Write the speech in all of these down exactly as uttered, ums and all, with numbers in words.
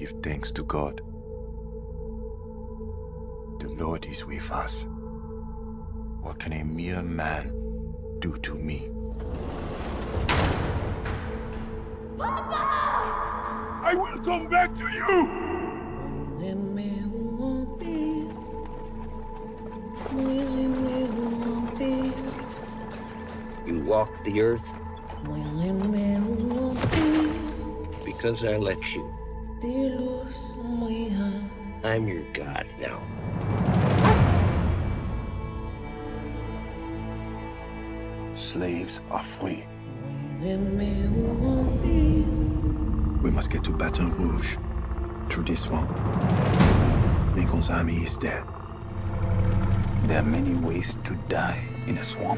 give thanks to God. The Lord is with us. What can a mere man do to me? Papa! I will come back to you! You walk the earth because I let you. I'm your God now. Slaves are free. We must get to Baton Rouge, through this swamp. Lincoln's army is dead. There are many ways to die in a swamp.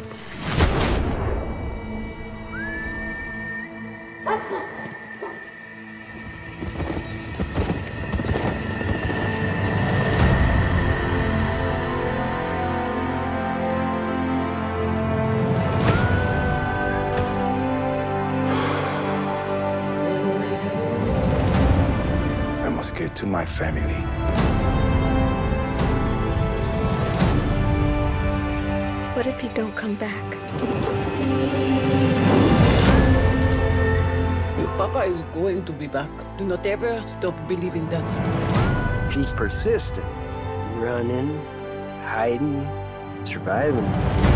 I must get to my family. What if you don't come back? Your papa is going to be back. Do not ever stop believing that. She's persistent. Running, hiding, surviving.